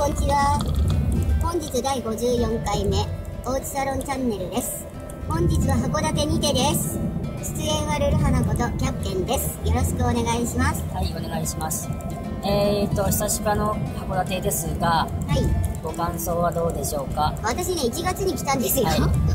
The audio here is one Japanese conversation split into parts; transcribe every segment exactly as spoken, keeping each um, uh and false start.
こんにちは。本日だいごじゅうよんかいめおうちサロンチャンネルです。本日は函館にてです。出演はルル花ことキャプテンです。よろしくお願いします。 はい、お願いします。えーと久しぶりの函館ですが、はい、ご感想はどうでしょうか。 私ねいちがつに来たんですよ、はい、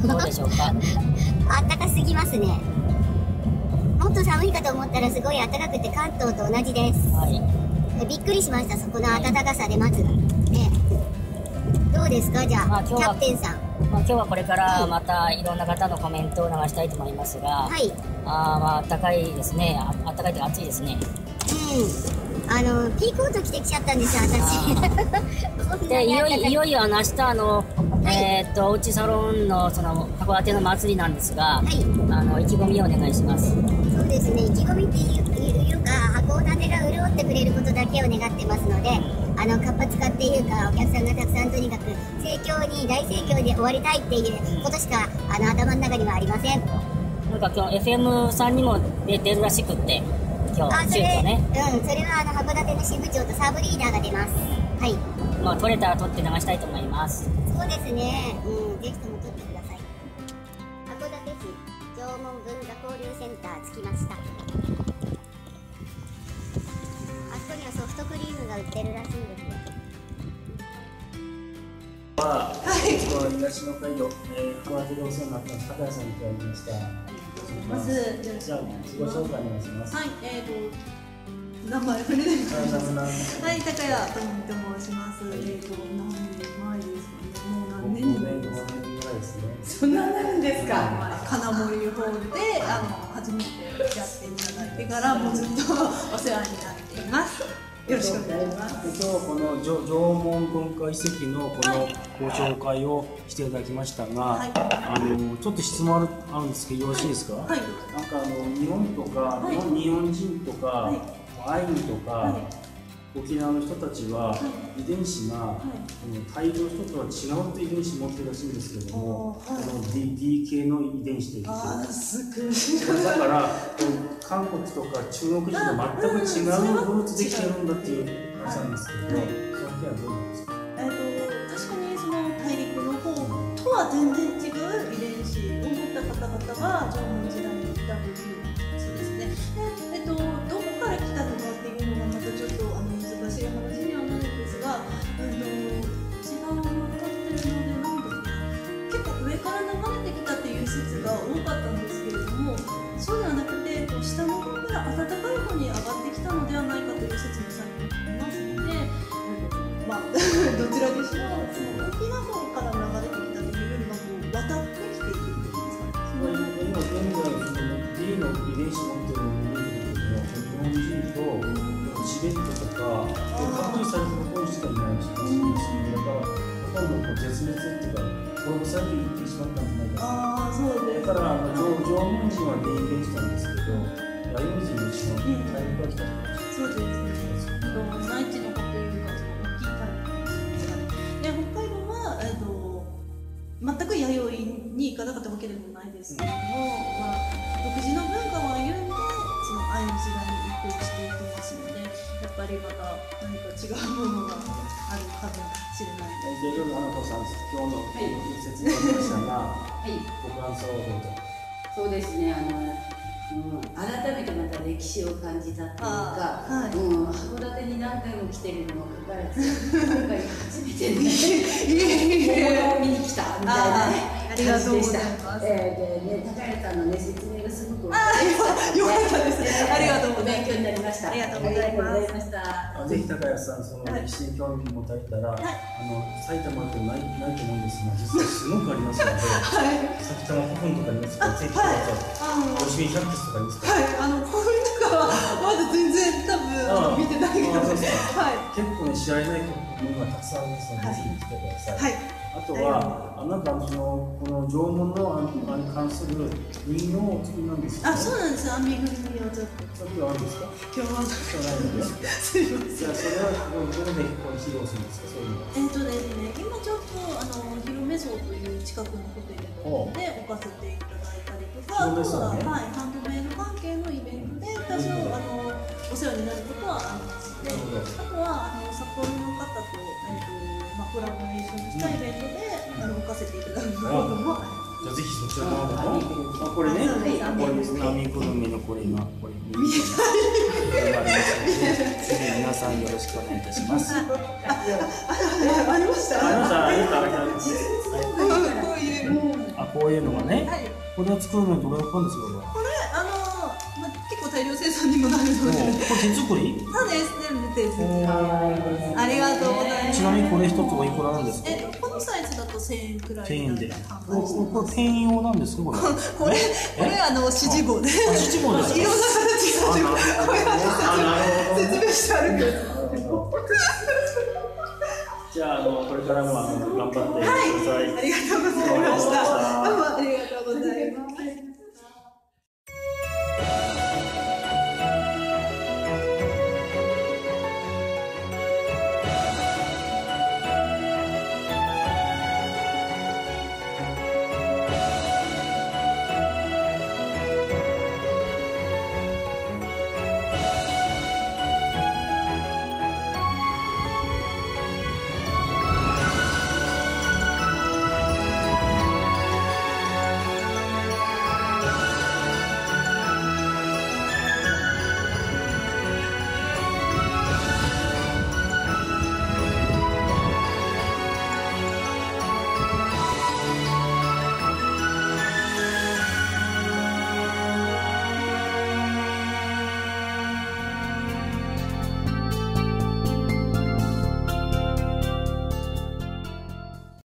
どうでしょうか。 あったかすぎますね。もっと寒いかと思ったらすごい暖かくて関東と同じです。はい、びっくりしました。そこの暖かさでまずね。どうですか、じゃあ、まあ、キャプテンさん。 まあ、今日はこれからまたいろんな方のコメントを流したいと思いますが、はい、あまあ暖かいですね。あ暖かいというか暑いですね。 うん、あのピーコート着てきちゃったんですよ、私。 でいよいよいよいよあの明日あの、はい、えー、っとおうちサロンのその函館の祭りなんですが、はい、あの意気込みをお願いします。 そうですね、意気込みっていうか函館が潤ってくれることだけを願ってますので、あの活発化っていうかお客さんがたくさんとにかく盛況に大盛況で終わりたいっていうことしかあの頭の中にはありません。 なんか今日 エフエム さんにも出てるらしくって今日中途ね。 うん、それはあの函館の支部長とサブリーダーが出ます。はい。 まあ撮れたら撮って流したいと思います。 そうですね。うん、ぜひとも撮ってください。函館市縄文文化交流センター着きました。あそこにはソフトクリームが売ってるらしいんですよ。 は、はい、東の街道、えー、函館でお世話になってます。高谷さんに来ました。 まず、 じゃあ、自己紹介お願いします。 はい、えーと、名前触れないです。はい、高谷ともと申します。えーと、何年前ですかね。もう何年前ですか。 ごねんぐらいですね。 そんななんですか。金森ホールで、あの、初めてやっていただいてから、もうずっとお世話になっています。よろしくお願いします。 今日この縄文文化遺跡のこのご紹介をしていただきましたが、はい、あのちょっと質問あるあるんですけどよろしいですか？はい。なんかあの日本とか、はい、日本人とか、はい、アイヌとか、はい、沖縄の人たちは、はい、遺伝子が、はい、大陸の人とは違う遺伝子持ってるらしいんですけども、はい、この ディー ディー 系の遺伝子ということで、だから韓国とか中国人と全く違うルーツできてるんだっていう話なんですけど、その件はどうなんですか？ えっと確かにその大陸の方とは全然違う遺伝子を持った方々が縄文時代にいたという話ですね。で、えっとどこから来たのかっていうのがまたちょっとあの難しい話にはなるんですが、うんと違うのが分かってるのでなんですね。結構上から流れてきたっていう説が多かったんですけれども、そうではなくて下の方から暖かい方に上がってきたのではないかという説もされていますので、まあどちらにしろその大きな方から流れてきたというよりはこう渡ってきているというんですかね。 今現在その D の遺伝子持ってる人間日本人とチベットとか隔離されてる方しかいないし、だからほとんど絶滅っていうか滅ぼされていってしまったんじゃないかな。 ああ、そうです。 だからあの縄文人は D 遺伝子なんですけど、弥生人の一番大陸が来たとか。 そうですね。内地の方というかその大きい大陸ですかね。で北海道はえっと全く弥生に行かなかったわけでもないですけれども、まあ独自の文化を歩んでそのアイヌ時代に移行していきますので、やっぱりまた何か違うものがあるかもしれない。 じゃあ夜花子さん、今日の説明をしましたが、はい、ご感想をどうぞ。 そうですね、あの、うん、改めてまた歴史を感じたっていうか、はい、うん、函館に何回も来てるにもかかわらず、今回初めてね、本物を見に来たみたいなね。 ありがとうございます。 えー、でね、高谷さんのね、説明がすごく分かりやすかったので、 よかったですね。ありがとうございます。 勉強になりました。 ありがとうございました。 ぜひ高谷さん、その歴史に興味を持たれたら、はい、あの埼玉ってないないと思うんですが、実はすごくありますので、はい、埼玉古墳とかありますから、ぜひください。吉見百穴とかありますから。はい、あの古墳とかはまだ全然多分見てないけど、はい、 結構ね知られないものがたくさんありますので、ぜひ来てください。はい。あとは、あなんかそのこの縄文のあれに関する人形をお作りなんですよね。 あ、そうなんです。編みぐるみをちょっと。 それはあるんですか？ 今日はないので。すいません。じゃあそれはどこでこう披露するんですか？そういうのは。 えっとですね、今ちょっとあの広め荘という近くのホテルで置かせていただいたりとか、あとは、はい、ハンドメイド関係のイベントで多少あのお世話になることはあります。で、あとはあの札幌の方とえっとコラボレーションしたイベントで、あの置かせていただくこともあります。 じゃあぜひそちらの方も、あ、これね、これですね、アミグルメのこれが、これ見えますので、皆さんよろしくお願いいたします。 あ、ありました。 ありました、ありました、ありました。 こういう。 あ、こういうのがね、これを作るのにどれくらいかかるんですか、 これ、あの、ま、結構大量生産にもなるので。 これ手作り？ そうです、全部手作り。ありがとうございます。 ちなみにこれ一つおいくらなんですか？ えっと、このサイズだと千円くらい。 千円で。これペン用なんですか、これ？ これ、これあの指示語で。 指示語ですか？ いろんな形がこういう形で説明してあるけど。 じゃあ、あの、これからもあの頑張ってください。 はい、ありがとうございました。